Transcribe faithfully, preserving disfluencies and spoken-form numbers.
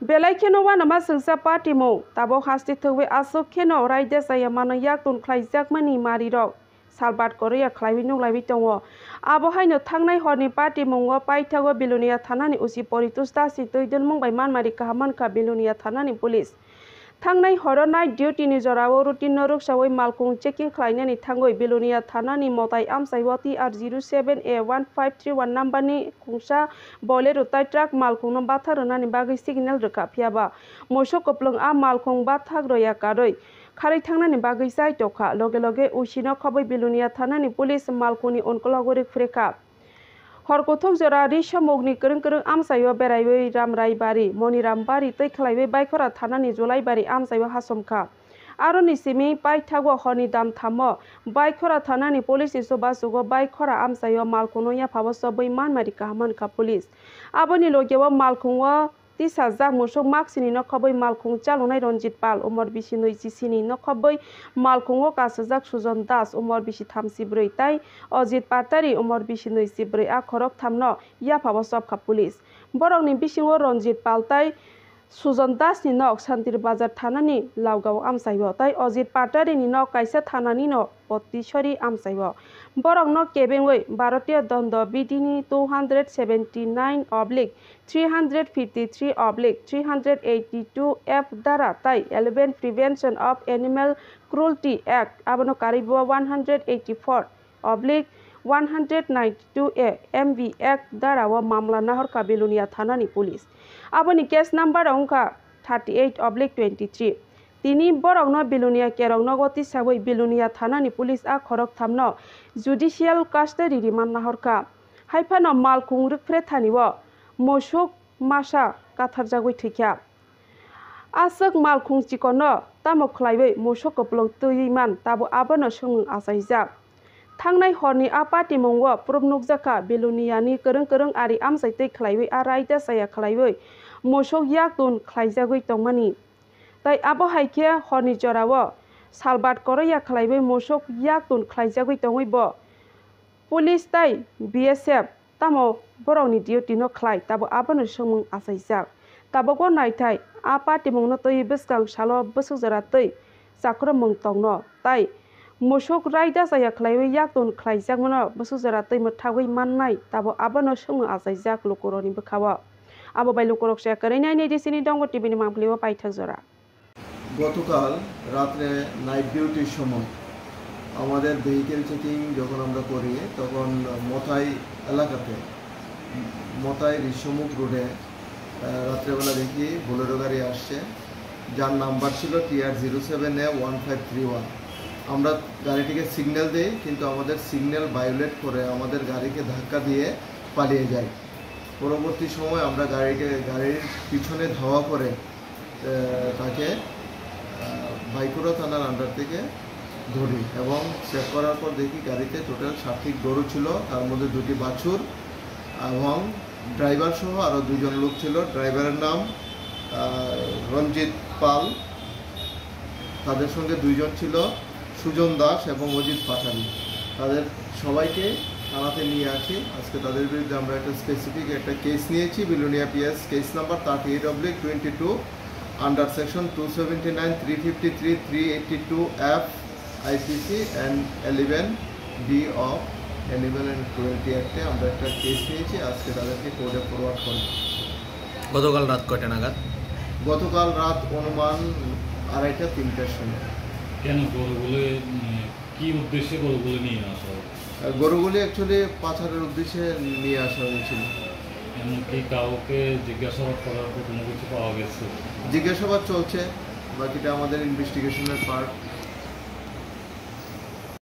Belai keno wana masungsa party mo tabo hasti thwe asok keno raide saya mana yak tun khlaijak mani mari rok salbat korea khlaiwi nung laiwi tongo abo haino thangnai horni party mongo paithago Belonia thanani usi poritus ta si toidon mong bai man mari kahaman ka Belonia thanani police Thangnai horo night duty ni jorao routine norok sawai Malkhung checking khlainani thangoi Belonia thanani motai amsaiwati R zero seven A one five three one number ni khungsa bolero tai truck Malkhung no batharunani bagai signal reka phiaba Musuk koplong a Malkhung bathak roya karoi Kharai thangnani bagai sai tokha loge loge usino khabai Belonia thanani police Malkhungni onkolagori freka Horkothok jora risha mogni kereng kereng amsayo beraiwe ramrai bari moniram bari tei khlaiwe baikora thanani jolai bari amsayo hasomkha aroni simi paithago honi dam thamo baikora thanani police isoba sugo baikora amsayo Malkhung ya phaboso bai manmari kahman ka police aboni logewa Malkhung Tisa jak Musuk maksini no khabai Malkhung chalonai Ranjit Pal umor bisinoi sisini no khabai Malkhung kasajak Sujon Das umor bisi thamsibroi tai Ajit Patari umor bisinoi sibroi a khorok thamno ya phaba sobkha police borok ni bisingo Ranjit Pal tai Sujon Das ni nok Santir Bazar thanani Laugao amsaibo tai Ajit Patari ni nok kaisa thanani no Potishori amsaibo borok no kebengoi Bharatiya Danda Bidini two seventy-nine oblique three fifty-three oblique three eighty-two F dara tai eleven Prevention of Animal Cruelty Act abono karibo one eighty-four oblique one ninety-two A M V Act dara wa mamla nahor ka Belonia thanani police aboni case number ongka thirty-eight oblique twenty-three Tini borok no Belonia kerong no goti sabai Belonia thanani police a khorok thamno judicial custody remand nahorka haifano Malkhung rukfre thaniwo Musuk masa katharjagoi thikya asok Malkhung chikono tamo khlaibai Musuk koplong tuiman tabo abono sung asaijak thangnai horni a party mongwo proof nukjaka Belonia ni kereng kereng ari amsai tei khlaibai a raida saya khlaibai Musuk yaktun khlaijagoi tongmani Tai abo haike horni jorao salbat koroya khlaibai Musuk yaktun khlaijagoi tongoibo police tai B S F tamo borokni duty no khlai tabo abono sumung asaijak tabo go naitai a party mongno toi beskang salo busuk jara tei chakro mong tongno tai Musuk raida saya khlaibai yaktun khlaijak mono busuk jara tei mothagoi mannai tabo abono sumung asaijak lokoroni bkhawa abo bai lokorok se karinai nei disini dongo T V ni mangpliwa paithak jora গতকাল রাতে night ডিউটির সময় আমাদের vehicle checking যখন আমরা করি তখন মথাই এলাকাতে মথাই ঋষমুখ রোডে রাত্রেবেলা দেখি বোলেরো গাড়ি আসছে যার নাম্বার ছিল T R zero seven A one five three one আমরা গাড়িটিকে সিগন্যাল দিই কিন্তু আমাদের সিগন্যাল ভায়োলেট করে আমাদের গাড়িকে ধাক্কা দিয়ে পালিয়ে যায় পরবর্তী সময় আমরা গাড়িকে গাড়ির পিছনে ধাওয়া করে তাকে বাইকুড়া থানার আন্ডার থেকে ধরি এবং চেক করার পর দেখি গাড়িতে টোটাল ষাটটি গরু ছিল তার মধ্যে দুটি বাছুর এবং ড্রাইভার সহ আরও দুজন লোক ছিল ড্রাইভারের নাম রঞ্জিত পাল তাদের সঙ্গে দুইজন ছিল সুজন দাস এবং অজিত পাঠানি তাদের সবাইকে থানাতে নিয়ে আসি আজকে তাদের বিরুদ্ধে আমরা একটা স্পেসিফিক একটা কেস নিয়েছি Belonia PS case number thirty eight oblique twenty two under section two seventy-nine, three fifty-three, three eighty-two F I P C and eleven D of Animal and Cruelty Act এ আমরা একটা কেস নিয়েছি আজকে তাদেরকে কোর্টে forward করি গতকাল রাত কয়টা নাগাদ গতকাল রাত অনুমান আড়াইটা তিনটার সময় কেন গরুগুলো কি উদ্দেশ্যে গরুগুলো নিয়ে আসা হয় গরুগুলি অ্যাকচুয়ালি পাচারের উদ্দেশ্যে নিয়ে আসা হয়েছিল এমনকি কাউকে জিজ্ঞাসাবাদ করার কোনো কিছু পাওয়া গেছে জিজ্ঞাসাবাদ চলছে বাকিটা আমাদের ইনভেস্টিগেশনের পার্ট